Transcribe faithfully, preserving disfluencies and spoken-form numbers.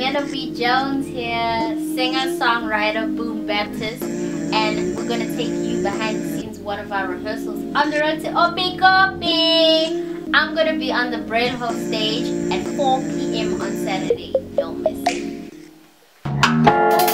Genevieve Jones here, singer-songwriter, boom Baptist, and we're gonna take you behind the scenes one of our rehearsals on the road to Opi Kopi. I'm gonna be on the Brainhole stage at four p m on Saturday. Don't miss it.